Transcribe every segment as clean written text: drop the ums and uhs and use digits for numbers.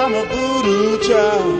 I'm a voodoo child.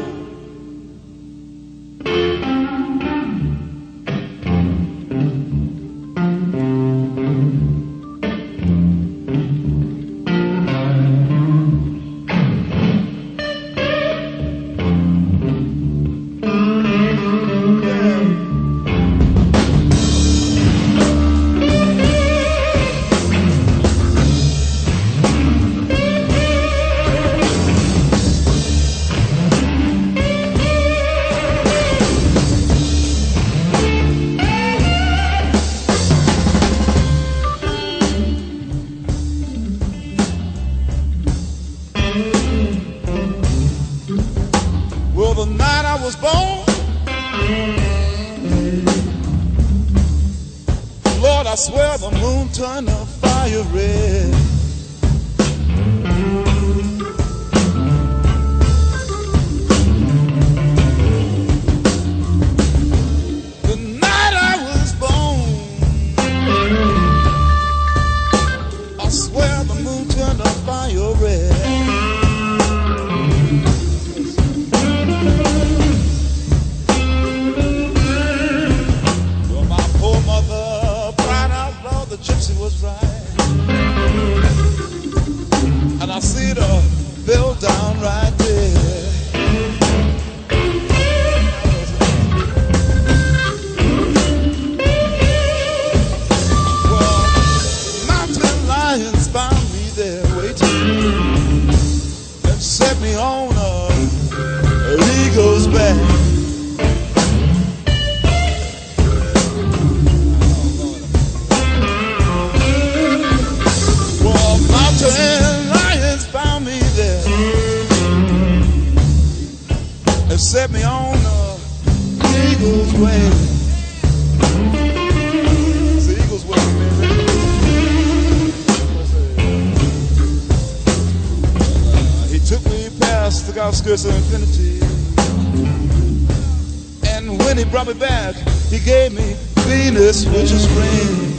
Well, the night I was born, Lord, I swear the moon turned the fire red. The night I was born, I swear the moon turned the fire red. Gypsy was right, and I see the bill down right there. Well, mountain lions found me there waiting and set me on an eagle's back. Lions found me there and set me on the eagle's way. It's the eagle's way, baby. He took me past the outskirts of infinity, and when he brought me back, he gave me Venus, which is rain.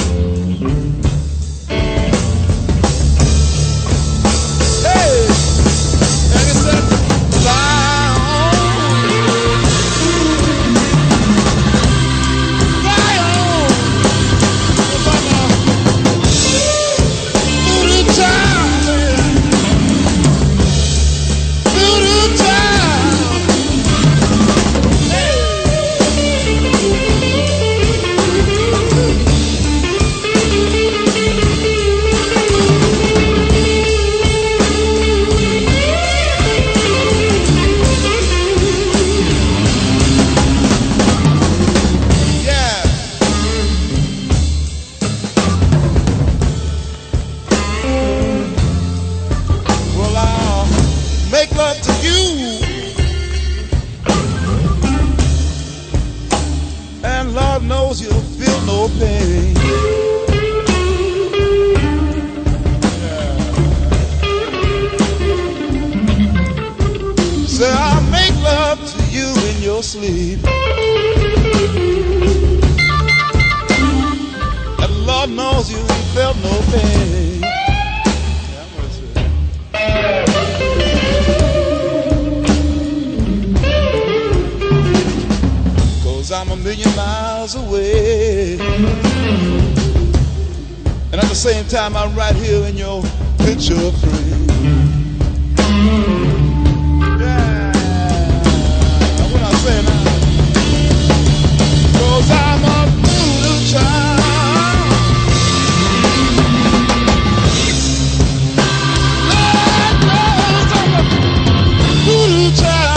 Make love to you, and Lord knows you'll feel no pain. Yeah. Say I'll make love to you in your sleep, and Lord knows you ain't felt no pain. I'm a million miles away, and at the same time I'm right here in your picture frame. Yeah, what I say now? 'Cause I'm a voodoo child. Lord knows I'm a voodoo child.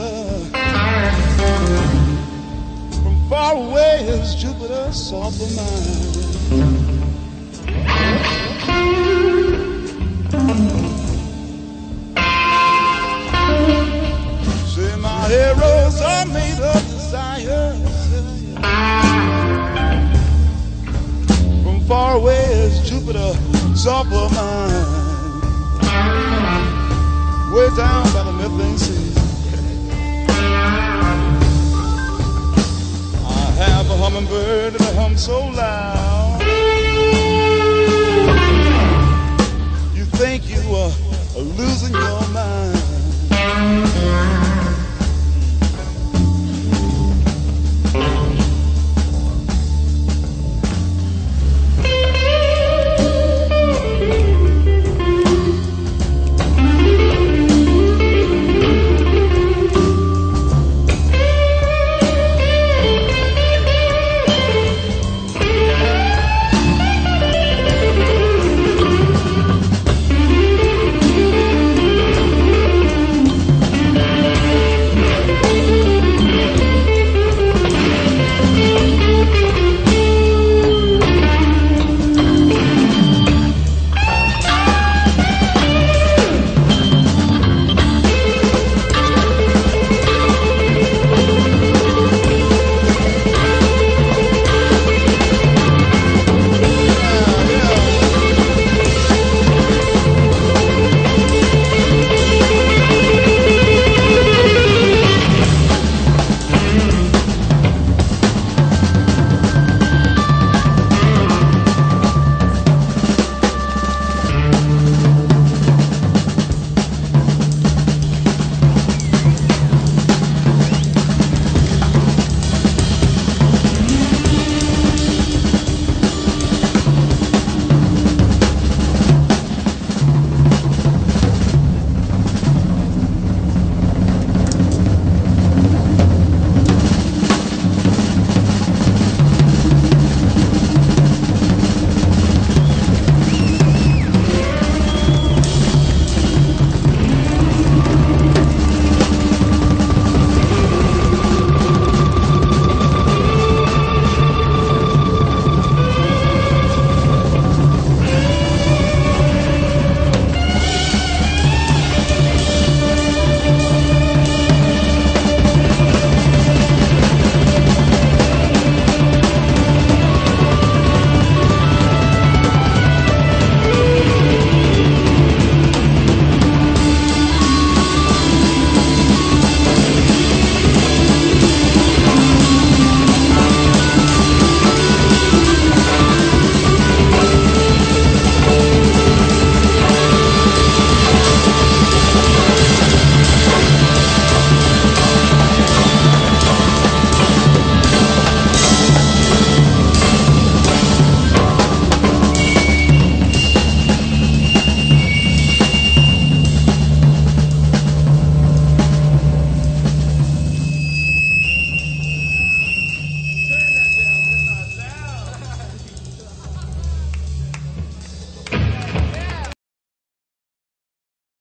desire. From far away is Jupiter, soft of mind. Say my heroes are made of desire. From far away is Jupiter, soft of mind. Way down by the methane sea, I have a hummingbird that hums so loud. You think you are losing your mind.